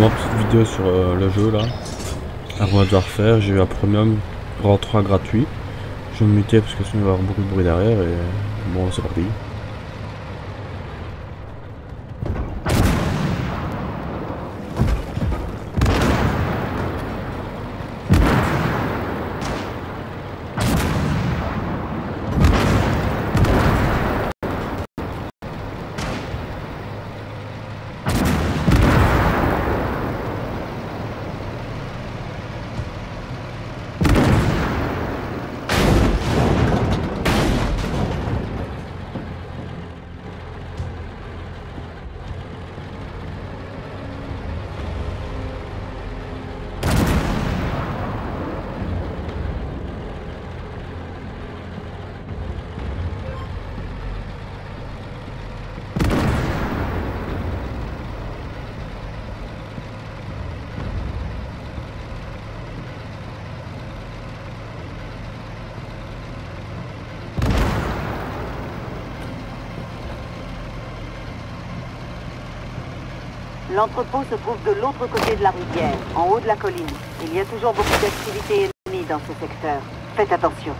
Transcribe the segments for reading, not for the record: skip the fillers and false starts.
rapidement petite vidéo sur le jeu là. Avant de refaire, j'ai eu un premium rentrant gratuit. Je vais me muter parce que sinon il va y avoir beaucoup de bruit derrière et bon c'est parti. L'entrepôt se trouve de l'autre côté de la rivière, en haut de la colline. Il y a toujours beaucoup d'activités ennemies dans ce secteur. Faites attention.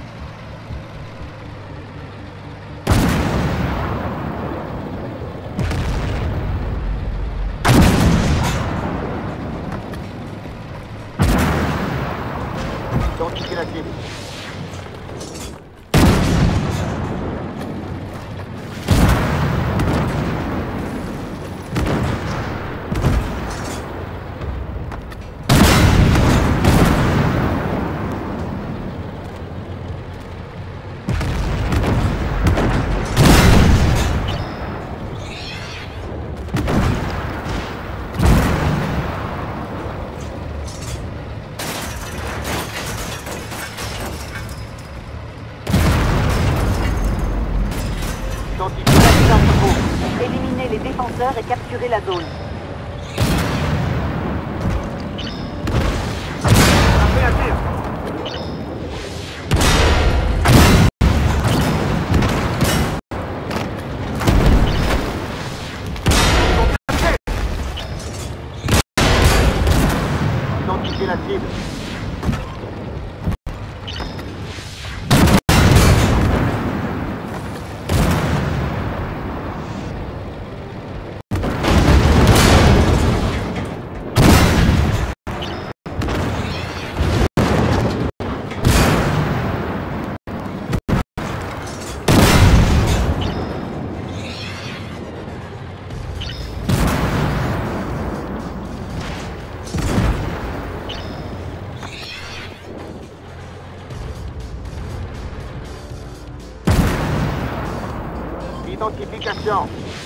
Identifiez la cible. Éliminez les défenseurs et capturez la zone. Identifiez la cible. Identification.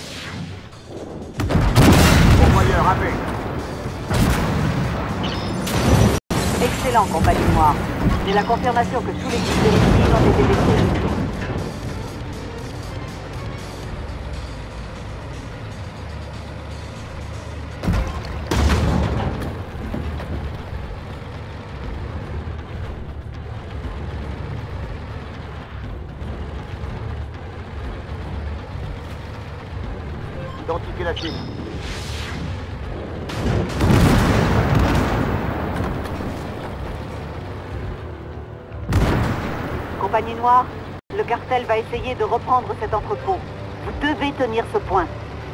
Pourvoyeur AP. Excellent, compagnie noire. J'ai la confirmation que tous les guides de l'ennemi ont été détruits. Identifiez la cible. Compagnie noire, le cartel va essayer de reprendre cet entrepôt. Vous devez tenir ce point.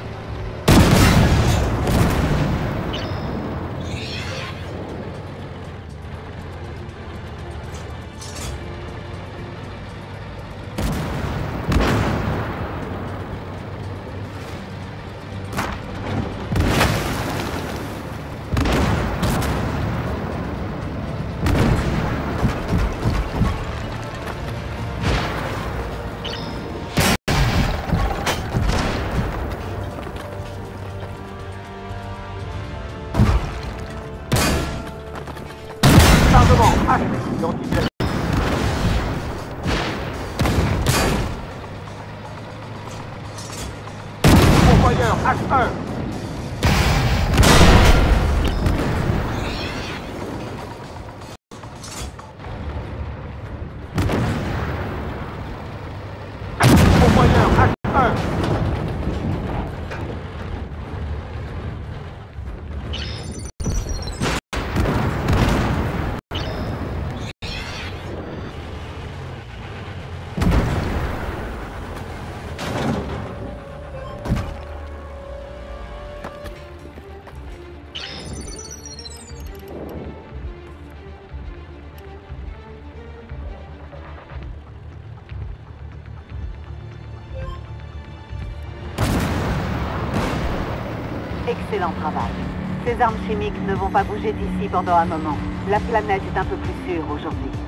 Identifiez la pourvoyeur H1. Pourvoyeur H1. excellent travail. Ces armes chimiques ne vont pas bouger d'ici pendant un moment. La planète est un peu plus sûre aujourd'hui.